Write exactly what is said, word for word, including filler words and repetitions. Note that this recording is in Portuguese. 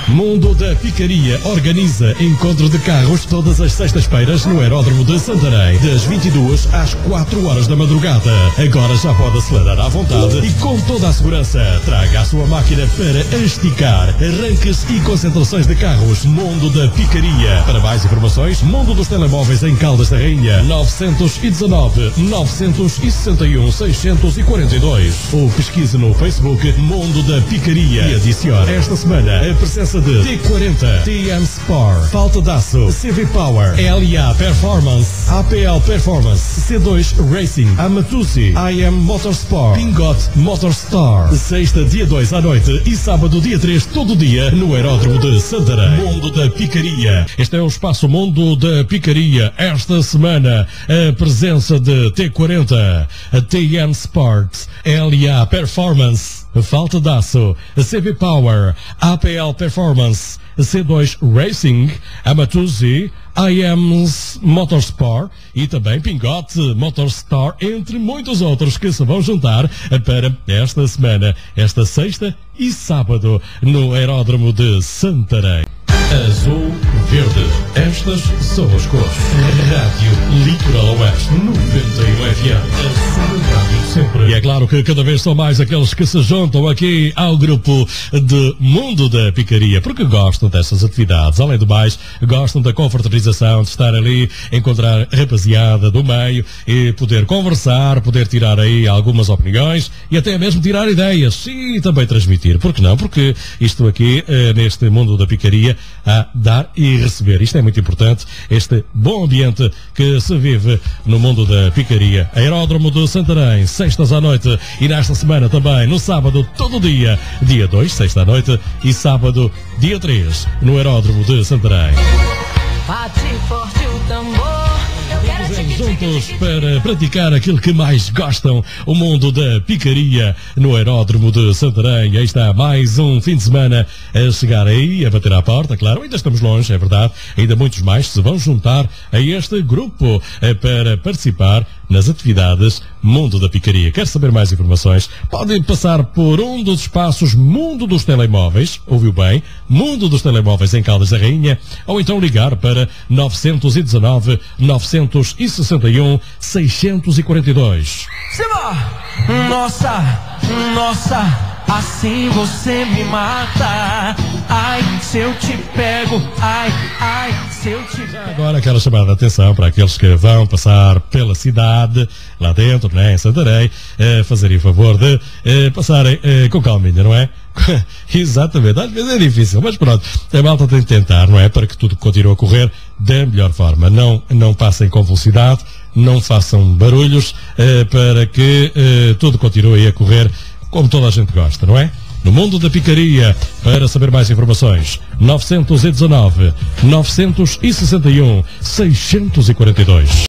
Mundo da Picaria organiza encontro de carros todas as sextas-feiras no Aeródromo de Santarém, das vinte e duas às quatro horas da madrugada. Agora já pode acelerar à vontade e com toda a segurança. Traga a sua máquina para esticar, arranques e concentrações de carros. Mundo da Picaria. Para mais informações, Mundo dos Telemóveis em Caldas da Rainha, nove um nove, nove seis um, seis quatro dois. Ou pesquise no Facebook Mundo da Picaria e adicione esta semana a presença de T quarenta, T M Sport, Falta d'Aço, C V Power, L A Performance, A P L Performance, C dois Racing, Amatuzzi, I M Motorsport, Pingot Motorstar. Sexta, dia dois à noite e sábado, dia três, todo dia no Aeródromo de Santarém. Mundo da Picaria. Este é o espaço Mundo da Picaria. Esta semana, a presença de T quarenta, T M Sport, L A Performance, Falta d'Aço, C V Power, A P L Performance, C dois Racing, Amatuzzi, I M Motorsport e também Pingot Motorstar, entre muitos outros que se vão juntar para esta semana, esta sexta e sábado, no Aeródromo de Santarém. Azul, verde, estas são as cores. Rádio Litoral Oeste noventa e um F M. A sua rádio sempre. E é claro que cada vez são mais aqueles que se juntam aqui ao grupo de Mundo da Picaria, porque gostam destas atividades. Além do mais, gostam da confraternização, de estar ali, encontrar rapaziada do meio e poder conversar, poder tirar aí algumas opiniões e até mesmo tirar ideias e também transmitir. Por que não? Porque isto aqui, eh, neste Mundo da Picaria, a dar e receber. Isto é muito importante, este bom ambiente que se vive no Mundo da Picaria. Aeródromo de Santarém, sextas à noite e nesta semana também, no sábado, todo dia, dia dois, sexta à noite e sábado, dia três, no Aeródromo de Santarém. Bate forte o tambor. Juntos para praticar aquilo que mais gostam, o Mundo da Picaria no Aeródromo de Santarém. Aí está mais um fim de semana a chegar aí, a bater à porta, claro, ainda estamos longe, é verdade, ainda muitos mais se vão juntar a este grupo para participar nas atividades Mundo da Picaria. Quer saber mais informações? Podem passar por um dos espaços Mundo dos Telemóveis, ouviu bem, Mundo dos Telemóveis em Caldas da Rainha, ou então ligar para nove um nove, nove seis um, seis quatro dois. Nossa, nossa, assim você me mata. Ai, se eu te pego, ai, ai, se eu te pego. Agora aquela chamada de atenção para aqueles que vão passar pela cidade, lá dentro, né, em Santarém, eh, fazerem o favor de eh, passarem eh, com calminha, não é? Exatamente, às vezes é difícil, mas pronto, a malta tem de tentar, não é? Para que tudo continue a correr da melhor forma. Não, não passem com velocidade, não façam barulhos, eh, para que eh, tudo continue a correr como toda a gente gosta, não é? No Mundo da Picaria, para saber mais informações, nove um nove, nove seis um, seis quatro dois.